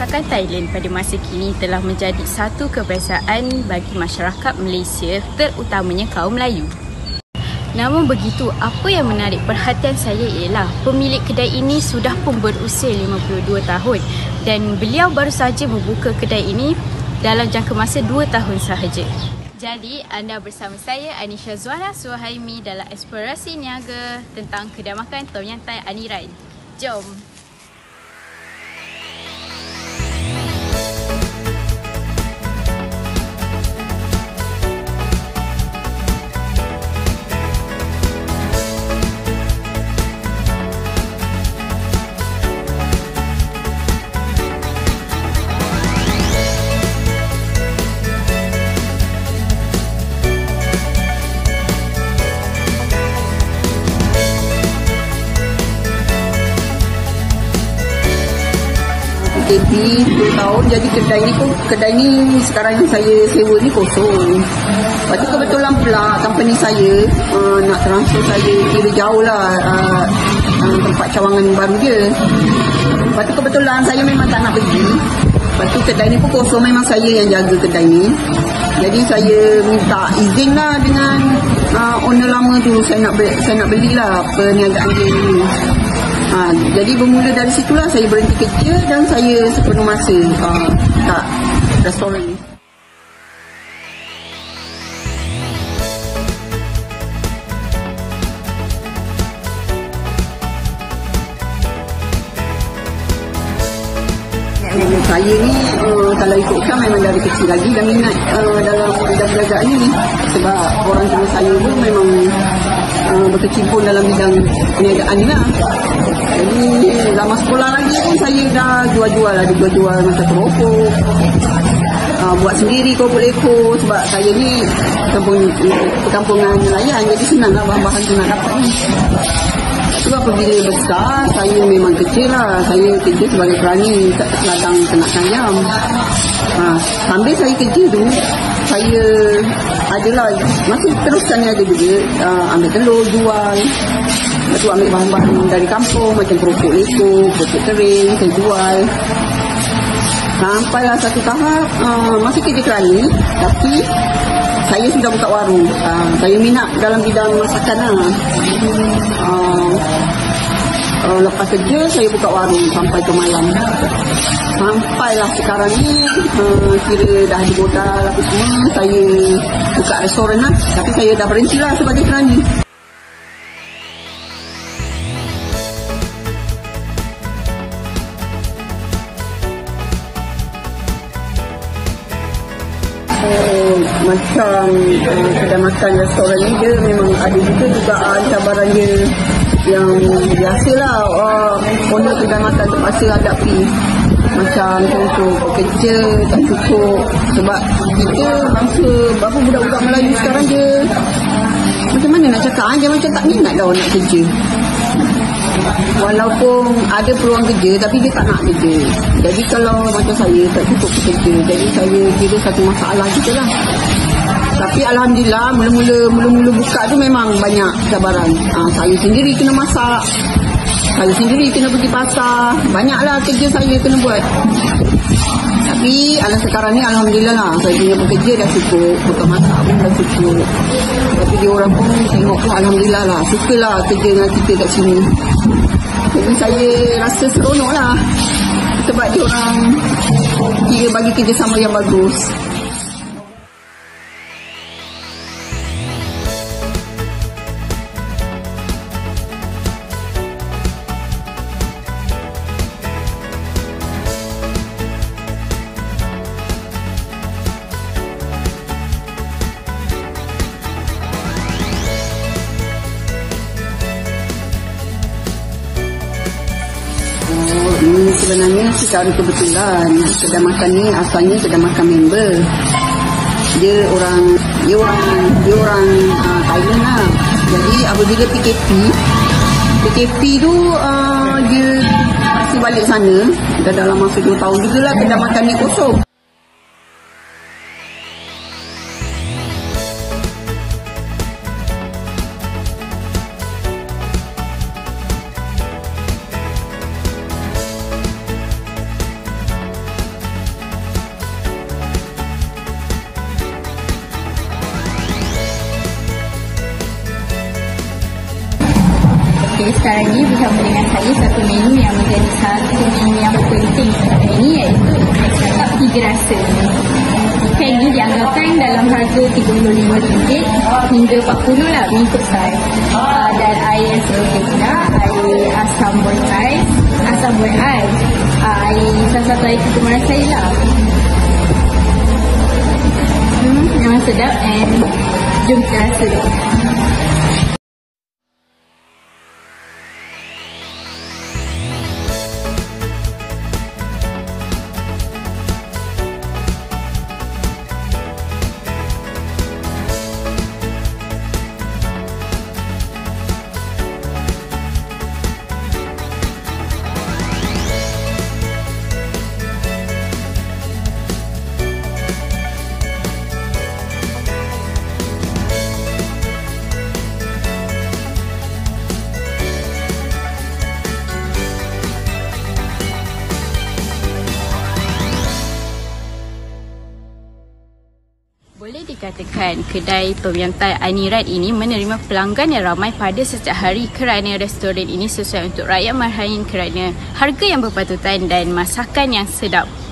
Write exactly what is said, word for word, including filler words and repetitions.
masakan Thailand pada masa kini telah menjadi satu kebiasaan bagi masyarakat Malaysia, terutamanya kaum Melayu. Namun begitu, apa yang menarik perhatian saya ialah pemilik kedai ini sudah pun berusia lima puluh dua tahun dan beliau baru saja membuka kedai ini dalam jangka masa dua tahun sahaja. Jadi, anda bersama saya Anisha Zuana Suhaimi dalam Eksplorasi Niaga tentang kedai makan Tom Yam Thai Aniran. Jom! K P dua tahun, jadi kedai ni pun kedai ni sekarang yang saya sewa ni kosong. Lepas tu kebetulan pula company saya uh, nak transfer saya kira jauh lah uh, uh, tempat cawangan baru dia. Lepas tu kebetulan saya memang tak nak pergi. Lepas tu kedai ni pun kosong, memang saya yang jaga kedai ni. Jadi saya minta izin lah dengan uh, owner lama tu, saya nak beli, saya nak belilah perniagaan dia ni. Ha, jadi bermula dari situlah saya berhenti kerja dan saya sepenuh masa uh, kat restoran ni. Saya ni uh, kalau ikutkan memang dari kecil lagi dah minat uh, dalam bidang perniagaan ni, sebab orang tua saya pun memang uh, berkecimpung dalam bidang perniagaan ni lah. Jadi zaman sekolah lagi pun saya dah jual-jual lah, jual-jual macam keropok, uh, buat sendiri keropok leko, sebab saya ni kampung, perkampungan nelayan, jadi senang lah bahan-bahan tu nak dapat ni. Sebab apabila besar, saya memang kerja lah. Saya kerja sebagai kerani kat ladang ternak ayam. Ha, sambil saya kerja tu, saya adalah masih teruskan niaga juga. Uh, ambil telur, jual. Lepas tu ambil bahan-bahan dari kampung, macam keropok leko, keropok kering, saya jual. Sampailah satu tahap, uh, masih kerja kerani, tapi saya sudah buka warung. Uh, saya minat dalam bidang masakan lah. Uh, uh, lepas kerja saya buka warung sampai ke malam. Sampailah sekarang ni uh, kira dah dimodal apa semua, saya buka restoran lah. Tapi saya dah berhenti lah sebagai kerani. Oh, macam uh, kedai makan restoran ni dia memang ada juga dugaan cabaran dia yang biasalah uh, owner kedai makan terpaksa hadapi. Macam contoh pekerja tak cukup, sebab kita bangsa berapa budak-budak Melayu sekarang dia macam mana nak cakap, dia macam tak minat dah nak kerja. Walaupun ada peluang kerja, tapi dia tak nak kerja. Jadi kalau macam saya tak cukup bekerja, jadi saya kira satu masalah kita lah. Tapi Alhamdulillah, mula-mula mula-mula buka tu memang banyak cabaran. Ha, saya sendiri kena masak, saya sendiri kena pergi pasar, banyaklah kerja saya kena buat. Tapi ala sekarang ni Alhamdulillah lah, saya punya bekerja dah cukup, bukan masak pun dah cukup. Tapi dia orang pun tengok pun Alhamdulillah lah, sukalah kerja dengan kita kat sini. Jadi saya rasa seronok lah, sebab dia orang kira bagi kerjasama yang bagus. Ini sebenarnya secara kebetulan kedai makan ni asalnya kedai makan member. Dia orang dia orang dia orang uh, Thailand lah. Jadi apabila P K P P K P tu uh, dia masih balik sana, dah dalam masa dua tahun juga lah kedai makan ni kosong. sekarang ni bersama dengan saya satu menu yang menjadi satu menu yang penting ini, iaitu ais kakap tiga rasa. Ikan ni dianggarkan dalam harga tiga puluh lima ringgit hingga empat puluh lah mengikut saiz. Uh, dan air yang saya pula, air asam boil ais, asam boil ais, uh, air salah satu air kegemaran saya lah. Hmm, memang sedap, and jom kita rasa. Boleh dikatakan kedai pemiantai Anirat ini menerima pelanggan yang ramai pada setiap hari kerana restoran ini sesuai untuk rakyat marhain kerana harga yang berpatutan dan masakan yang sedap.